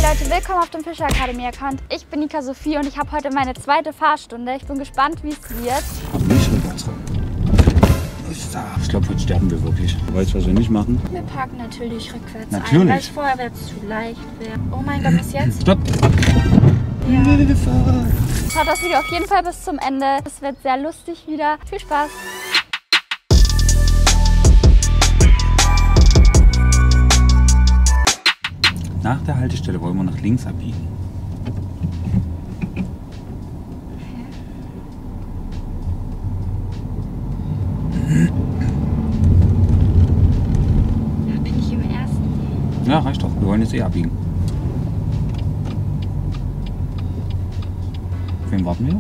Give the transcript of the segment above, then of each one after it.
Leute, willkommen auf dem Fischer Academy Account. Ich bin Nika Sophie und ich habe heute meine zweite Fahrstunde. Ich bin gespannt, wie es wird. Aber nicht rückwärts rum. Ich glaube, heute sterben wir wirklich. Du weißt, was wir nicht machen? Wir parken natürlich rückwärts Natürlich. ein, weil es vorwärts zu leicht wäre. Oh mein Gott, bis jetzt? Stopp! Ja. Schaut das Video auf jeden Fall bis zum Ende. Es wird sehr lustig wieder. Viel Spaß! Nach der Haltestelle wollen wir nach links abbiegen. Da bin ich im ersten. Ja, reicht doch. Wir wollen jetzt eh abbiegen. Auf wen warten wir?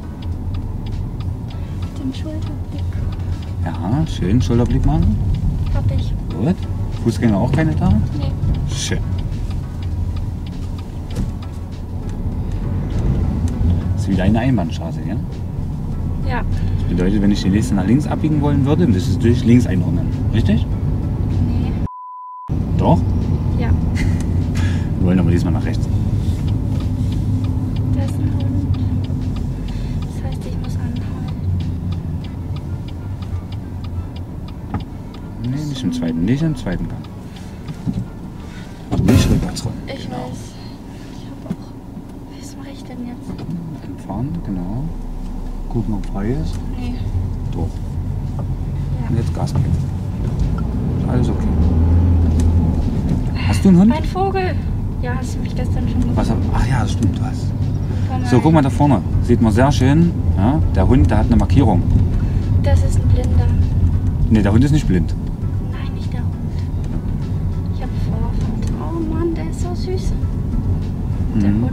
Den Schulterblick. Ja, schön. Schulterblick machen. Hab ich. Gut. Fußgänger auch keine da? Nee. Schön. Das ist wieder eine Einbahnstraße, ja? Ja. Das bedeutet, wenn ich die nächste nach links abbiegen wollen würde, müsstest du durch links einordnen. Richtig? Nee. Doch? Ja. Wir wollen aber diesmal nach rechts. Da ist ein Hund. Das heißt, ich muss anhalten. Nee, nicht im zweiten. Nicht im zweiten Gang. Nicht rückwärts rum. Ich Genau. weiß. Ich hab auch. Was mache ich denn jetzt? Entfahren, genau. Gucken, ob frei ist. Nee. Doch. Ja. Und jetzt Gas geben. Alles okay. Hast du einen Hund? Mein Vogel. Ja, hast du mich gestern schon gefragt. Ach ja, das stimmt, du hast. So, guck mal da vorne. Sieht man sehr schön. Ja, der Hund, der hat eine Markierung. Das ist ein Blinder. Ne, der Hund ist nicht blind. Nein, nicht der Hund. Ich habe Vorfahrt. Oh Mann, der ist so süß. Der Hund.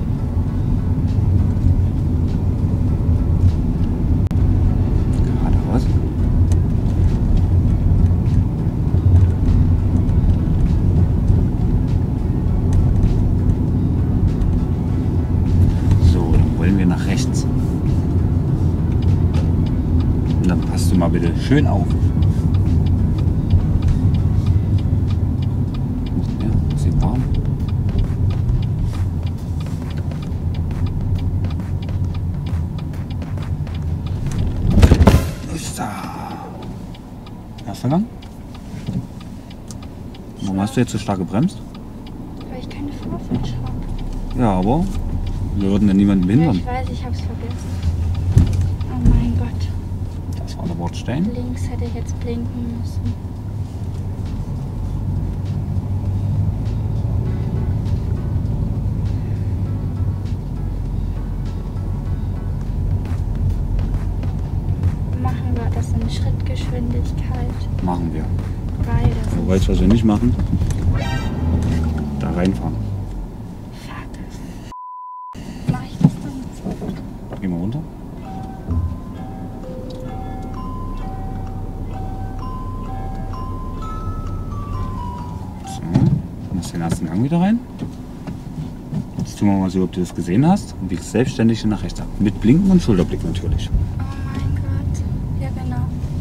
Geradeaus. So, dann wollen wir nach rechts. Und dann passt du mal bitte schön auf. Ja, das ist warm. Erster Gang. Warum hast du jetzt so stark gebremst? Weil ich keine Vorfahrt habe. Ja, aber wir würden ja niemanden Ja, behindern. ich weiß, ich habe es vergessen. Oh mein Gott. Das war der Bordstein. Links hätte ich jetzt blinken müssen. Machen wir das in Schrittgeschwindigkeit. Machen wir. Geil, das Du ist weißt, was wir nicht machen? Da reinfahren. fuck. Mach ich das dann? Geh mal runter. So, machst den ersten Gang wieder rein. Jetzt tun wir mal so, ob du das gesehen hast und biegst selbstständig nach rechts ab. Mit Blinken und Schulterblick natürlich. Oh mein Gott. Ja, genau.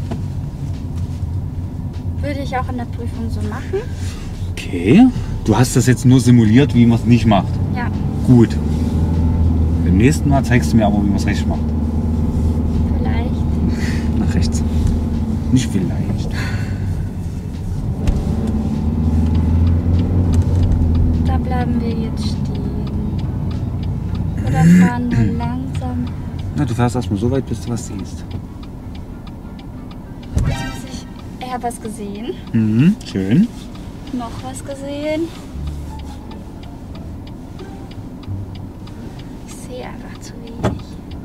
Würde ich auch in der Prüfung so machen? Okay. Du hast das jetzt nur simuliert, wie man es nicht macht. Ja. Gut. Beim nächsten Mal zeigst du mir aber, wie man es rechts macht. Vielleicht. Nach rechts. Nicht vielleicht. Da bleiben wir jetzt stehen. Oder fahren nur langsam. Na, du fährst erstmal so weit, bis du was siehst. Jetzt muss ich. Ich habe was gesehen. Mhm, schön. Noch was gesehen. Ich sehe einfach zu wenig.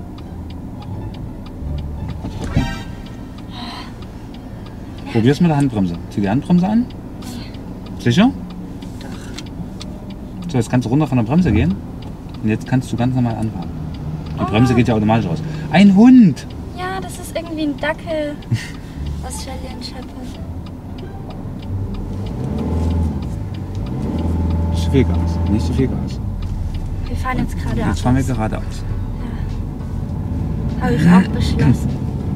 Probier's mit der Handbremse. Zieh die Handbremse an. Sicher? Doch. So, jetzt kannst du runter von der Bremse gehen. Und jetzt kannst du ganz normal anfahren. Die Bremse geht ja automatisch aus. Ein Hund! Ja, das ist irgendwie ein Dackel. Australian Shepherd. Nicht zu viel Gas. Nicht zu viel Gas. Wir fahren jetzt geradeaus. Jetzt fahren wir geradeaus. Ja. Habe ich auch beschlossen.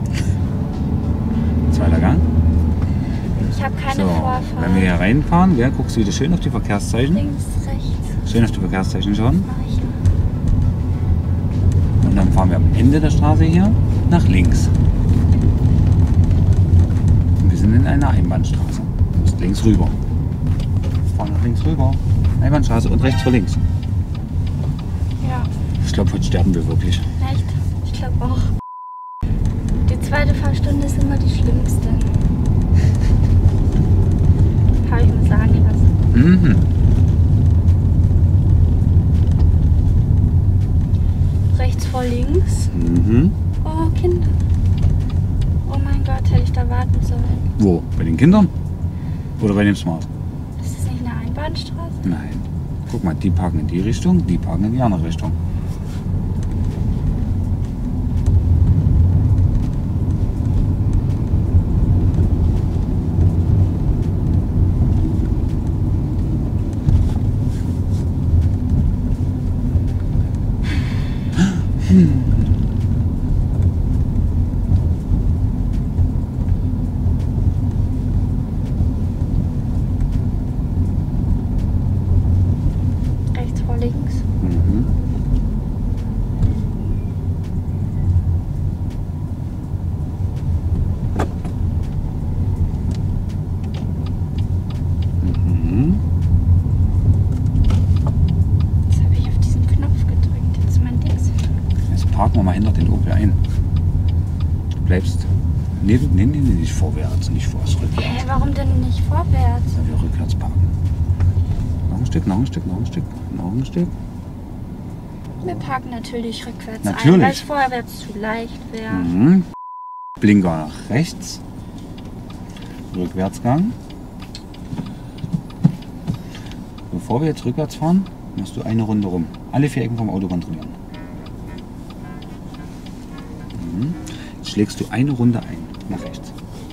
Zweiter Gang. Ich habe keine So, Vorfahrt. wenn wir hier reinfahren, guckst du wieder schön auf die Verkehrszeichen. Links, rechts. Schön auf die Verkehrszeichen schauen. Mach ich. Und dann fahren wir am Ende der Straße hier nach links. Und wir sind in einer Einbahnstraße. Du musst links rüber. Fahren nach links rüber. Einbahnstraße und rechts vor links. Ja, Ich glaube, heute sterben wir wirklich. echt? Ich glaube auch. Die zweite Fahrstunde ist immer die schlimmste. Habe ich mir sagen lassen. Mhm. Rechts vor links. Mhm. Oh, Kinder. Oh mein Gott, hätte ich da warten sollen. Wo? Bei den Kindern? Oder bei dem Smart? Ist das nicht eine Einbahnstraße? Nein. Guck mal, die parken in die Richtung, die parken in die andere Richtung. Rechts vor links. Mhm. Mhm. Jetzt habe ich auf diesen Knopf gedrückt. Jetzt ist mein Dings. Jetzt parken wir mal hinter den Opel ein. Du bleibst. Nee, nicht vorwärts, nicht vorwärts, rückwärts. Hä, warum denn nicht vorwärts? Weil wir rückwärts parken. Noch ein Stück, noch ein Stück, noch ein Stück, noch ein Stück. Wir parken natürlich rückwärts Natürlich. ein, weil es vorwärts zu leicht wäre. Mhm. Blinker nach rechts. Rückwärtsgang. Bevor wir jetzt rückwärts fahren, musst du eine Runde rum. Alle 4 Ecken vom Auto kontrollieren. Mhm. Jetzt schlägst du eine Runde ein, nach rechts.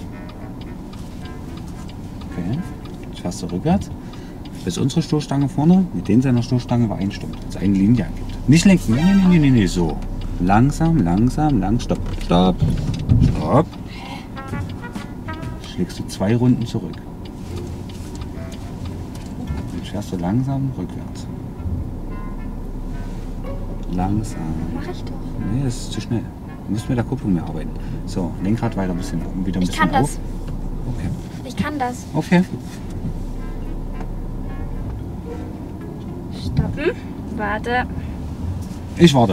Okay. Jetzt fährst du rückwärts, bis unsere Stoßstange vorne mit den seiner Stoßstange übereinstimmt. Also eine Linie angibt. Nicht lenken, nee, so. Langsam, stopp, stopp, stopp. Schlägst du 2 Runden zurück. Jetzt fährst du langsam rückwärts. Langsam. Mach ich doch. Nee, das ist zu schnell. Du musst mit der Kupplung mehr arbeiten. So, Lenkrad weiter ein bisschen, wieder ein Ich bisschen kann auf. das. Okay. Ich kann das. Okay. Stoppen. Warte. Ich warte.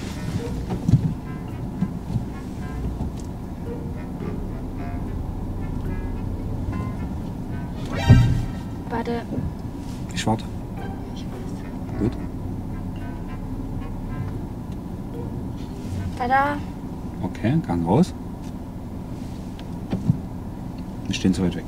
Warte. Ich warte. Ich weiß. Gut. Tada. Okay, Gang raus. Wir stehen zu weit weg.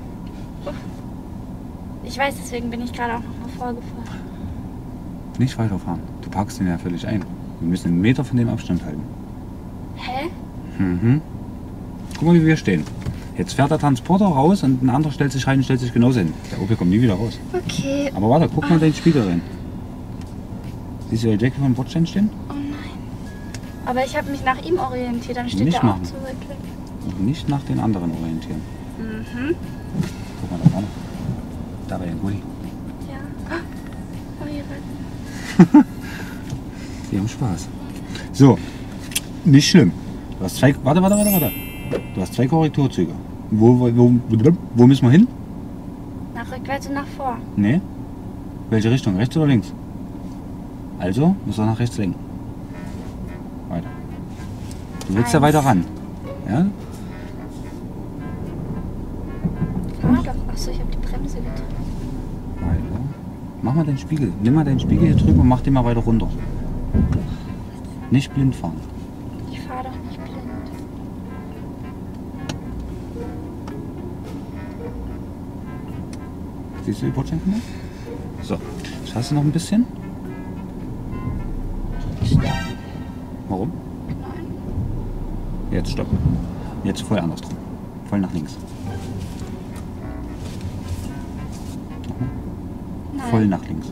Ich weiß, deswegen bin ich gerade auch noch mal vorgefahren. Nicht weiterfahren. Du parkst den ja völlig ein. Wir müssen einen Meter von dem Abstand halten. Hä? Mhm. Guck mal, wie wir stehen. Jetzt fährt der Transporter raus und ein anderer stellt sich rein und stellt sich genauso hin. Der Opel kommt nie wieder raus. Okay. Aber warte, guck mal in den Spiegel rein. Siehst du, wie Jackie vom Bordstein stehen? Oh nein. Aber ich habe mich nach ihm orientiert, dann steht Nicht er auch machen. zu weit weg. Und nicht nach den anderen orientieren. Mhm. Guck mal da vorne. Da bei den Gulli. Ja. Oh, ihr Retten. Die haben Spaß. So, nicht schlimm. Du hast 2. Warte. Du hast 2 Korrekturzüge. Wo müssen wir hin? Nach rückwärts und nach vor. Nee. Welche Richtung? Rechts oder links? Also musst du nach rechts lenken. Weiter. Du willst ja 1. weiter ran. Ja? Ah, doch. Achso, ich habe die Bremse gedrückt. Weiter. Mach mal den Spiegel. Nimm mal den Spiegel hier drüben und mach den mal weiter runter. Nicht blind fahren. Ich fahre doch nicht blind. Siehst du die Bordsteinkante? So, jetzt hast du noch ein bisschen. Stopp. Warum? Nein. Jetzt stopp. Jetzt voll andersrum. Voll nach links. Nein. Voll nach links.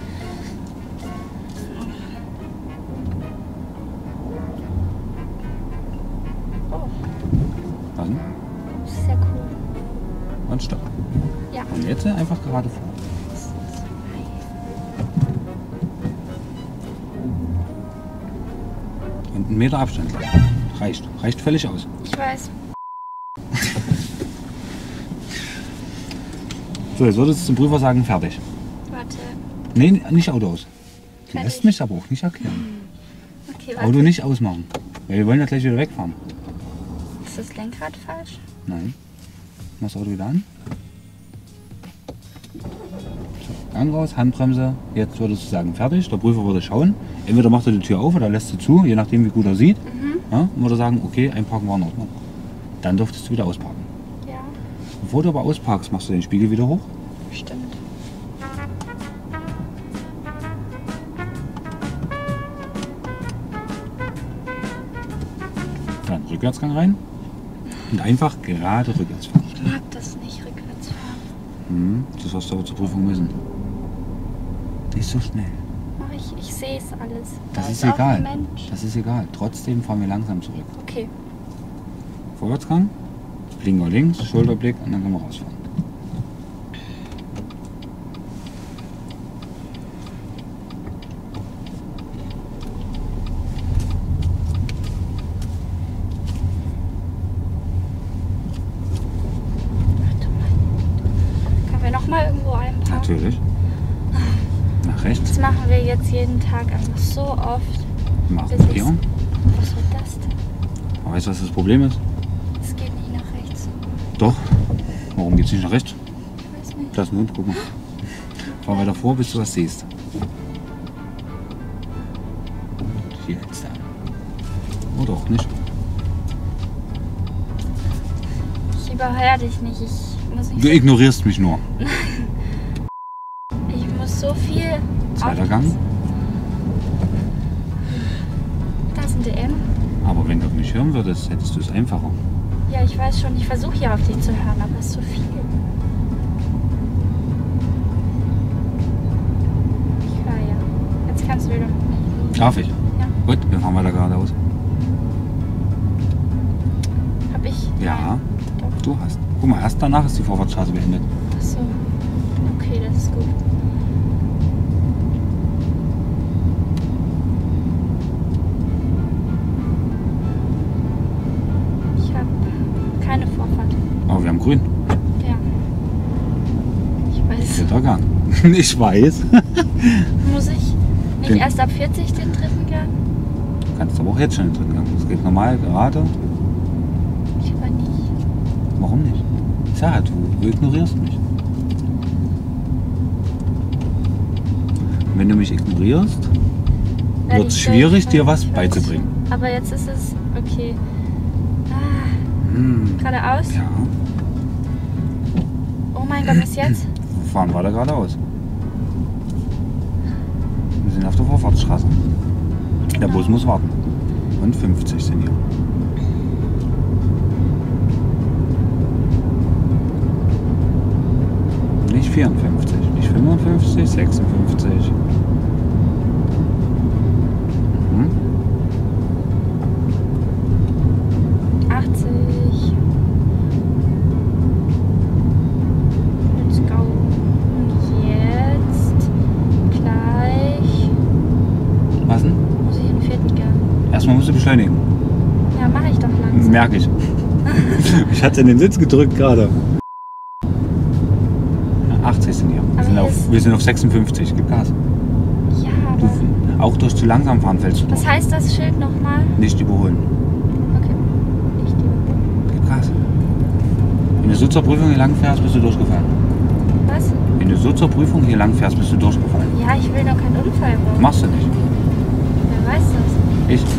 Oh, Dann das ist sehr cool. und stopp. Ja. Und jetzt einfach gerade vor. einen Meter Abstand. Reicht. Reicht völlig aus. Ich weiß. So, jetzt würdest du zum Prüfer sagen, fertig. Warte. Nee, nicht Auto aus. Du Fertig. lässt mich aber auch nicht erklären. Okay, warte. Auto nicht ausmachen. Weil wir wollen ja gleich wieder wegfahren. Ist das Lenkrad falsch? Nein. Mach das Auto wieder an. So, Gang raus, Handbremse. Jetzt würdest du sagen, fertig. Der Prüfer würde schauen. Entweder macht er die Tür auf oder lässt sie zu, je nachdem wie gut er sieht. Ja, und würde sagen, okay, einparken war in Ordnung. Dann dürftest du wieder ausparken. Ja, Bevor du aber ausparkst, machst du den Spiegel wieder hoch. stimmt. Dann Rückwärtsgang rein. Und einfach gerade rückwärts fahren. Ich mag das nicht, rückwärts fahren. Das hast du aber zur Prüfung müssen. Nicht so schnell. Ach, ich sehe es alles. Das Da ist auch egal. ein Mensch. Das ist egal. Trotzdem fahren wir langsam zurück. Okay. Vorwärtsgang, Blinker links, Schulterblick und dann können wir rausfahren. Ach du mein. Können wir noch mal irgendwo einparken? Natürlich. Nach rechts. Das machen wir jetzt jeden Tag einfach so oft. Markierung. Was wird das denn? Aber weißt du, was das Problem ist? Es geht nicht nach rechts. Doch. Warum geht's nicht nach rechts? Ich weiß nicht. Da ist ein Hund, guck mal. Fahr weiter vor, bis du was siehst. Hier hältst du an. Oder auch nicht. Ich überhöre dich nicht. Ich muss nicht. Du ignorierst mich nur. Ich muss so viel. Zweiter Gang. aufpassen. Da ist ein DM. Aber wenn du auf mich hören würdest, hättest du es einfacher. Ja, ich weiß schon. Ich versuche hier auf dich zu hören, aber es ist so viel. Ich höre ja. Jetzt kannst du wieder. Darf ich? Ja. Gut, wir fahren weiter geradeaus. Hab ich? Ja, Doch. du hast. Guck mal, erst danach ist die Vorfahrtsstraße beendet. Ach so. Okay, das ist gut. Ich habe keine Vorfahrt. Aber wir haben grün. Ja. Ich weiß. Dritter Gang. Ich weiß. Muss ich nicht Den- erst ab 40 den dritten Gang? Du kannst aber auch jetzt schon den dritten Gang. Es geht normal gerade. Ich aber nicht. Warum nicht? Ich sag ja, du ignorierst mich. Und wenn du mich ignorierst, Weil wird es ich schwierig, durch- dir was ich weiß beizubringen. schon. Aber jetzt ist es okay. Ah, Hm. geradeaus? Ja, Oh mein Gott, bis jetzt? wir fahren weiter geradeaus. Wir sind auf der Vorfahrtsstraße. Der Bus muss warten. Und 50 sind hier. Nicht 54, nicht 55, 56. Mhm. 80. Let's go. Und jetzt gleich Was denn? muss ich in den vierten Gang. Erstmal musst du beschleunigen. Ja, mache ich doch langsam. Merke ich. Ich hatte in den Sitz gedrückt gerade. 80 sind hier. Aber hier ist- Wir sind auf 56. Gib Gas. Ja, aber Auch durch zu langsam fahren fällst du durch. was heißt das Schild nochmal? Nicht überholen. Okay. Nicht die. Gib Gas. Wenn du so zur Prüfung hier lang fährst, bist du durchgefallen. Was? Wenn du so zur Prüfung hier lang fährst, bist du durchgefallen. Ja, ich will doch keinen Unfall bauen. Machst du nicht. Wer weiß das? Ich.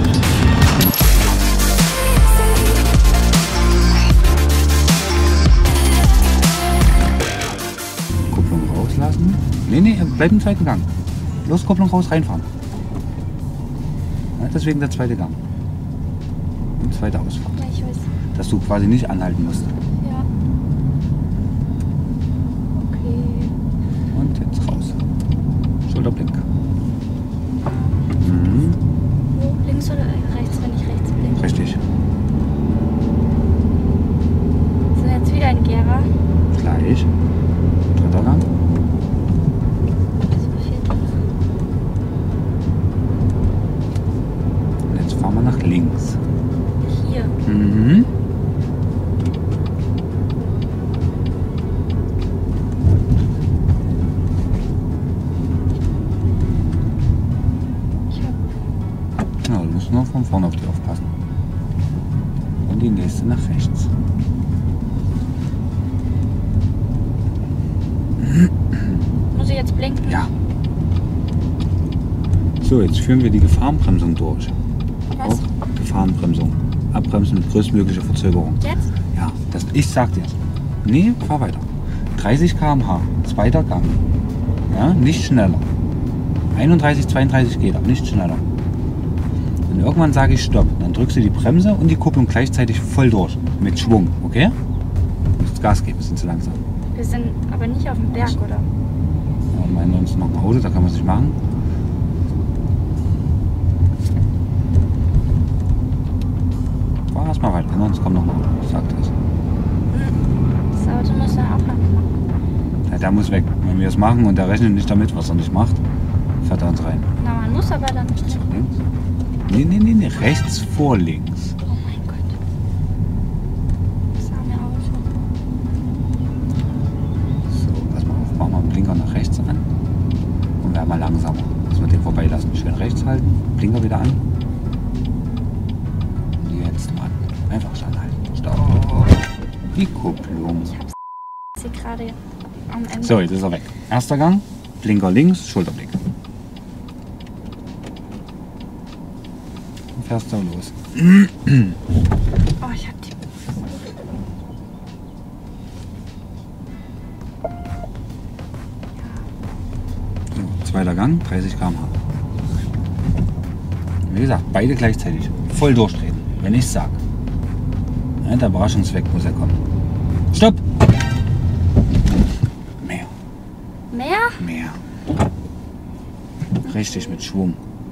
Kupplung rauslassen. Nee, bleib im zweiten Gang. Los, Kupplung raus, reinfahren. Ja, deswegen der zweite Gang. Und zweite Ausfahrt. Ja, ich weiß. Dass du quasi nicht anhalten musst. Ja. Okay. Und jetzt raus. Schulterblick. Mhm. Wo? Links oder rechts, wenn ich rechts blinke? Richtig. Sind jetzt wieder ein Gera. Gleich. Dritter Gang. Das war vierter. Und jetzt musst nur von vorne auf die aufpassen. Und die nächste nach rechts. Muss ich jetzt blinken? Ja. So, jetzt führen wir die Gefahrenbremsung durch. Was? Auch Gefahrenbremsung. Abbremsen mit größtmöglicher Verzögerung. Jetzt? Ja, ich sag dir. Nee, fahr weiter. 30 km/h, zweiter Gang. Ja, nicht schneller. 31, 32 geht, aber nicht schneller. Und irgendwann sage ich Stopp. Dann drückst du die Bremse und die Kupplung gleichzeitig voll durch. Mit Schwung, okay? Du musst Gas geben, wir sind zu langsam. Wir sind aber nicht auf dem Berg, oder? Ja, meinen uns noch ein Auto, da kann man sich machen. Fahr erst mal weiter, sonst kommt noch ein Auto. Ich sag das. Das Auto muss dann auch lang machen. Ja, der muss weg. Wenn wir es machen und der rechnet nicht damit, was er nicht macht, fährt er uns rein. Na, man muss aber dann nicht. Links? Nee. Rechts vor links. Oh mein Gott. Das arme Auto. So, pass mal auf. Machen wir den Blinker nach rechts an. Und werden mal langsamer. Dass wir den vorbeilassen. Schön rechts halten. Blinker wieder an. Und jetzt mal. Einfach standhalten. Stopp. Die Kupplung. Ich hab's hier gerade am Ende. So, jetzt ist er weg. Erster Gang. Blinker links. Schulterblick. Und fährst du los. Oh, ich hab die. So, zweiter Gang. 30 km/h. Wie gesagt, beide gleichzeitig. Voll durchtreten. Wenn ich sag. Ja, der Überraschungseffekt muss ja kommen. Stopp! Mehr. Mehr? Richtig mit Schwung.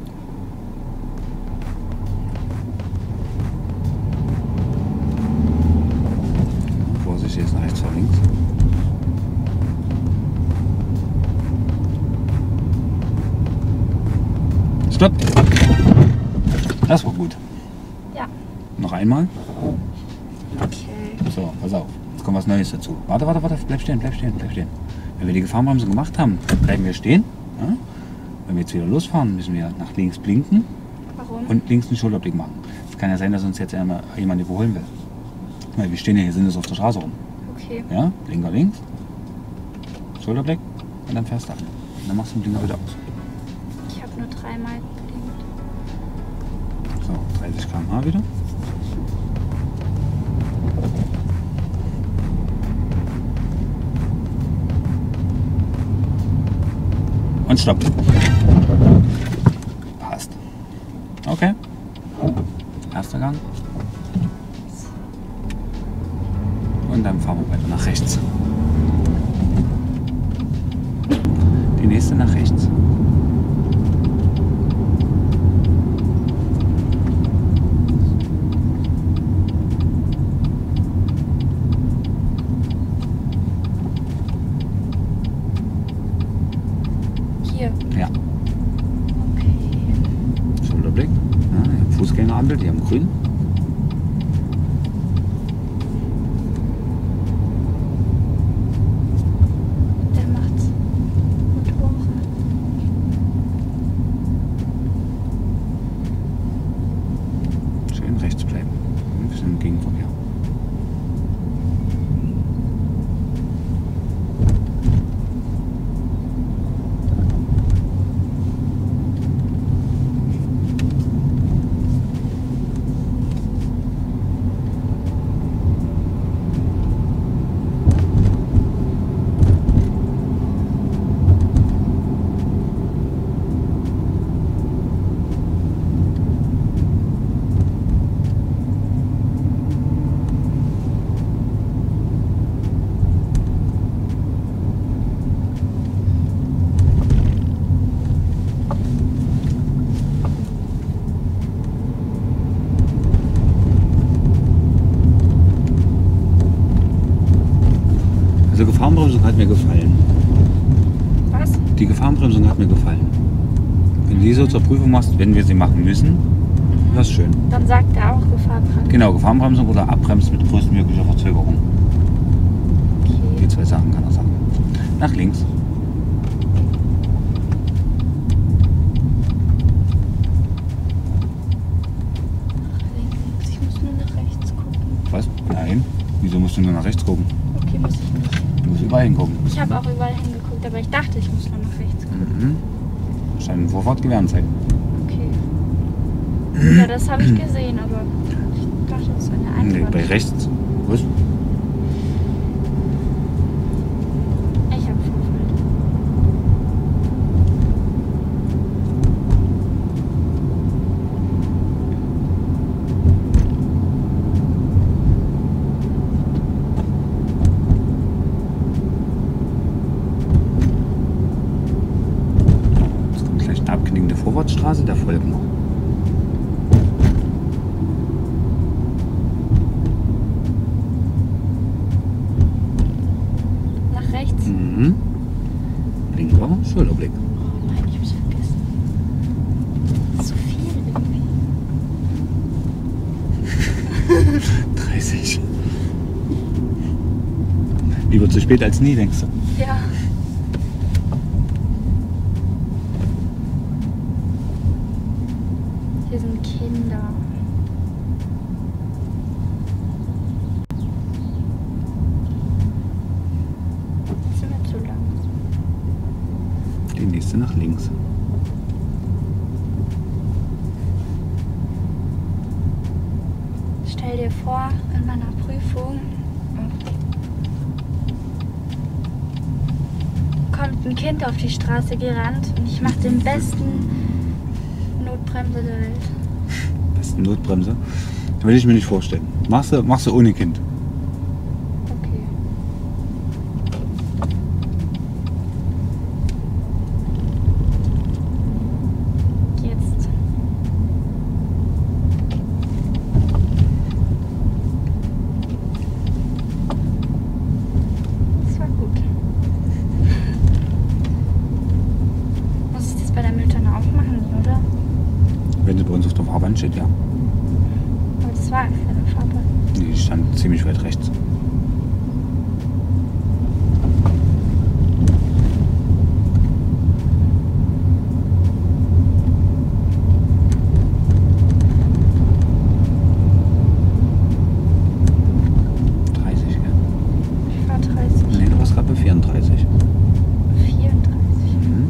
Vorsicht, jetzt nach rechts vor links. Stopp! Das war gut. Ja. Noch einmal. Okay. So, pass auf. Jetzt kommt was Neues dazu. Warte. Bleib stehen. Wenn wir die Gefahrenbremse gemacht haben, bleiben wir stehen. Ja? Wenn wir jetzt wieder losfahren, müssen wir nach links blinken Warum? und links einen Schulterblick machen. Es kann ja sein, dass uns jetzt jemand überholen will. Weil wir stehen ja hier sinnlos auf der Straße rum. Okay. Ja? Blinker links, Schulterblick und dann fährst du an. Und dann machst du den Blinker wieder aus. Ich habe nur 3-mal geblinkt. So, 30 km/h wieder. Und stopp. Passt. Okay. Erster Gang. Und dann fahren wir weiter nach rechts. Die nächste nach rechts. Hier. Ja. Okay. Schulterblick. Ja, Fußgängerampel, die haben grün. Der macht's. Motoren. Schön rechts bleiben. Ein bisschen im Gegenverkehr. Also Gefahrenbremsung hat mir gefallen. Was? Die Gefahrenbremsung hat mir gefallen. Wenn du die so zur Prüfung machst, wenn wir sie machen müssen, das ist schön. Dann sagt er auch Gefahrenbremse. Genau, Gefahrenbremsung oder abbremst mit größtmöglicher Verzögerung. Die Okay. 2 Sachen kann er sagen. Nach links. musst du nur nach rechts gucken. Okay, muss ich nicht. Du musst überall hingucken. Ich habe auch überall hingeguckt, aber ich dachte, ich muss nur nach rechts gucken. Mhm. Da stand Vorfahrt Gewähranzeige. Okay. Ja, das habe ich gesehen, aber ich dachte, das ist eine Nee, Einfahrt. bei rechts. Was? Ich habe Vorfahrt. Jetzt kommt gleich eine abknickende Vorfahrtsstraße, der folgen noch. Nach rechts. Mhm. Blinker, Schulterblick. Oh nein, ich hab's vergessen. Zu viel irgendwie. 30. Lieber zu spät als nie, denkst du? Ja. Hier sind Kinder. Sind wir zu lang? Die nächste nach links. Stell dir vor, in meiner Prüfung kommt ein Kind auf die Straße gerannt und ich mache den besten Notbremse der Welt. Besten Notbremse. Das will ich mir nicht vorstellen. Machst du ohne Kind. Okay. Jetzt. Das war gut. Muss ich das bei der Mülltonne auch machen, oder? Wenn sie bei uns auf der Fahrbahn steht, ja. Aber das war keine Farbe. Die stand ziemlich weit rechts. Ich war 30. Nee, du warst gerade bei 34. 34. Mhm.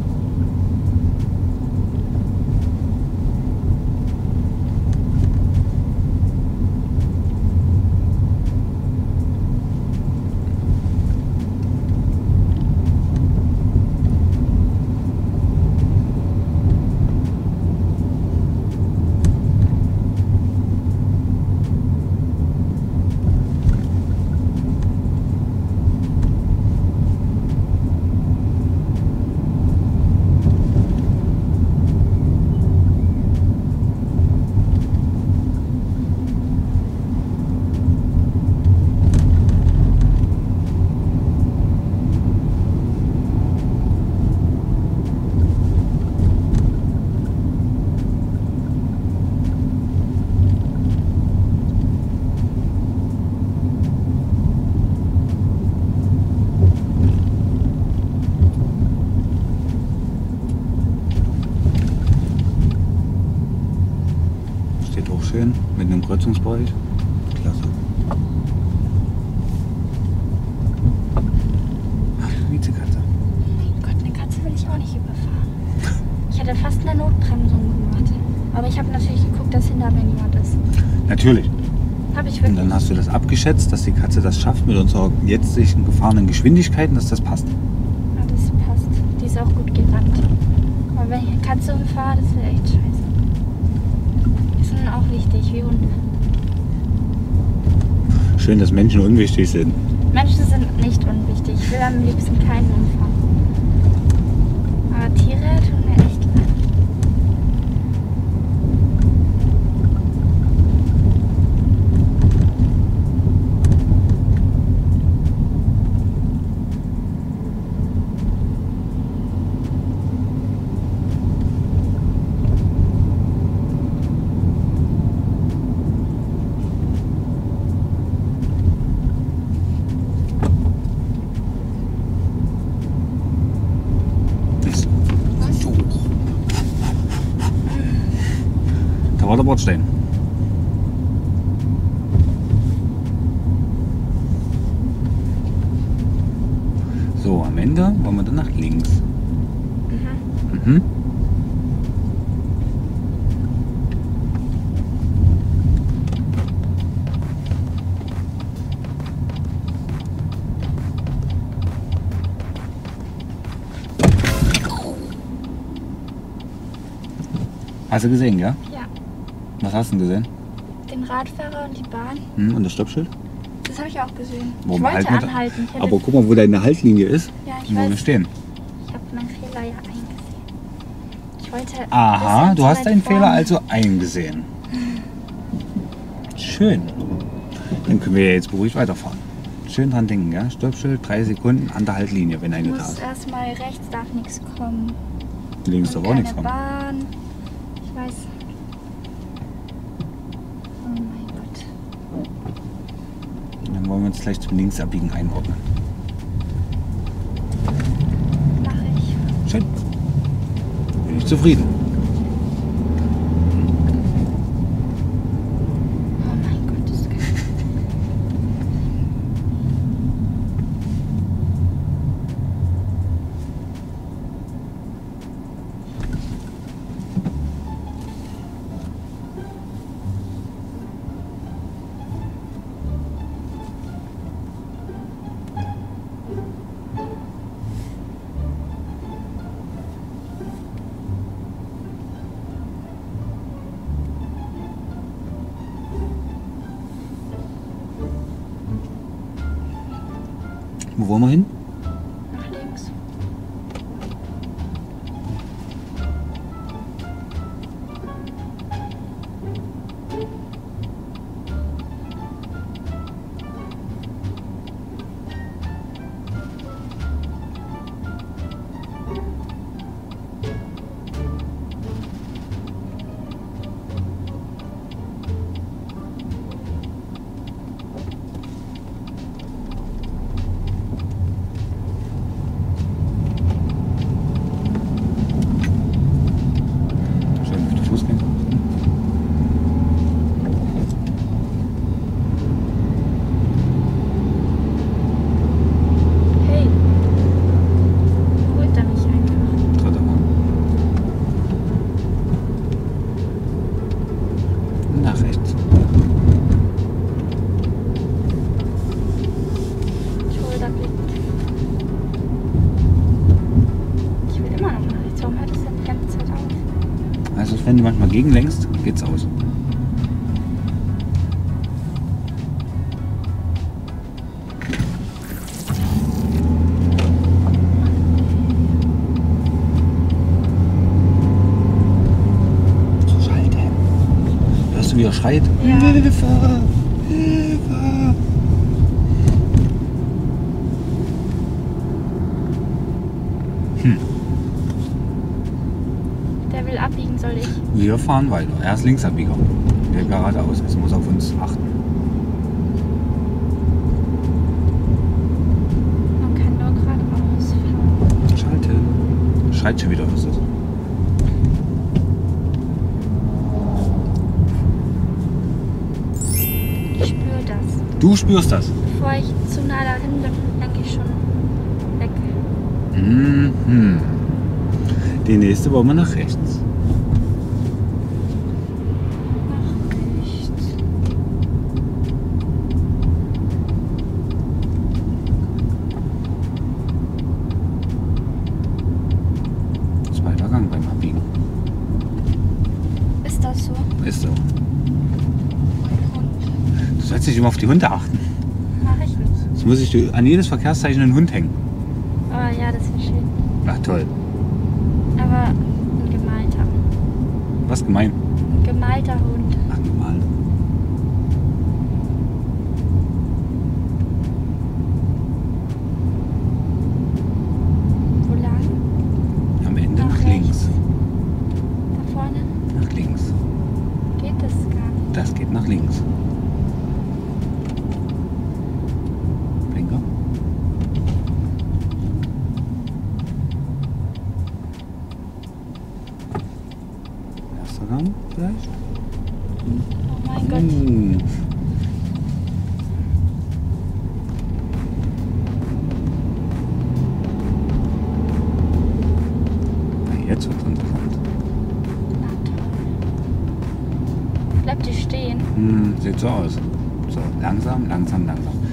Steht auch schön mit einem Kreuzungsbereich. Klasse. Ach, Miezekatze. Mein Gott, eine Katze will ich auch nicht überfahren. Ich hätte fast eine Notbremsung gemacht. Aber ich habe natürlich geguckt, dass hinter mir niemand ist. Natürlich. Habe ich Und wirklich. dann hast du das abgeschätzt, dass die Katze das schafft mit unserer jetzigen gefahrenen Geschwindigkeiten, dass das passt. Ja, das passt. Die ist auch gut gerannt. Aber wenn ich eine Katze umfahre, das wäre echt scheiße. Die sind auch wichtig, wie Hunde. Schön, dass Menschen unwichtig sind. Menschen sind nicht unwichtig. Ich will am liebsten keinen umfahren. Aber Tiere tun mir echt leid. Da war der Bordstein. am Ende wollen wir dann nach links. Mhm. Mhm. Hast du gesehen, ja? Ja. Was hast du denn gesehen? Den Radfahrer und die Bahn. Und das Stoppschild? Das habe ich auch gesehen. Warum ich wollte halten wir da? anhalten. Ich hätte, Aber guck mal, wo deine Haltlinie ist. ja, ich Und wo wir weiß. stehen. Ich habe meinen Fehler ja eingesehen. Ich wollte. Aha, ein bisschen du zu hast weit deinen Fehler vorne. also eingesehen. Schön. Dann können wir ja jetzt beruhigt weiterfahren. Schön dran denken, ja? Stoppschild, 3 Sekunden an der Haltlinie, wenn Ich eine da muss ist. erstmal rechts, darf nichts kommen. Links darf Und auch nichts keine kommen. Bahn. Ich weiß. Oh mein Gott. Dann wollen wir uns gleich zum Linksabbiegen einordnen. Mach ich. Schön. Bin ich zufrieden. Oh mein Gott, das ist geil. Wo wollen wir hin? Nach links. Schön auf die Fußgänger. Hey. Holt er mich einfach. Dritter Wagen. Nach rechts. Ich hole da blind. Ich will immer noch nach rechts. Warum hört es denn die ganze Zeit auf? Also wenn du manchmal gegenlenkst, geht's aus. So schalte. Hörst du, wie er schreit? Ja. Hilfe! Hilfe! Der will abbiegen, soll ich? Wir fahren weiter. Er ist Linksabbieger. Der geradeaus ist, muss auf uns achten. Man kann nur geradeaus fahren. Schalten. Schreit schon wieder, was ist das? Ich spüre das. Du spürst das. Bevor ich zu nah dahin bin, denke ich schon weg. Mhm. Die nächste wollen wir nach rechts. Nach rechts. Zweiter Gang beim Abbiegen. Ist das so? Ist so. Und Du sollst nicht immer auf die Hunde achten. mache ich nicht. Jetzt muss ich an jedes Verkehrszeichen einen Hund hängen. Aber ja, das wäre schön. Ach toll. Aber ein gemalter. Was gemein. Ein gemalter Hund. Ach, gemalt. Wo lang? Am Ende Nach nach links. Da vorne? Nach links. Geht das gar nicht. Das geht nach links. Blinker. Erster Gang vielleicht? Oh mein Gott. jetzt wird es interessant. Na toll. Bleibt die stehen? Sieht so aus. So, langsam, langsam, langsam.